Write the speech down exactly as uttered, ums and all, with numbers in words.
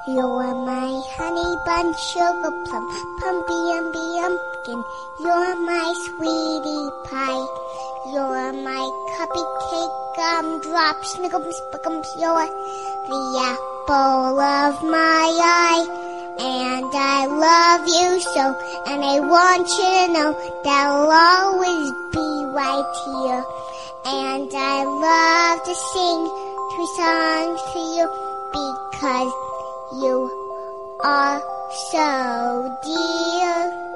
You're my honey bunch, sugar plum, pumpy umby umpkin. You're my sweetie pie. You're my cuppycake, gumdrop, snickums, spickums. You're the apple of my eye. And I love you so, and I want you to know that I'll always be right here. And I love to sing three songs to you because you are so dear.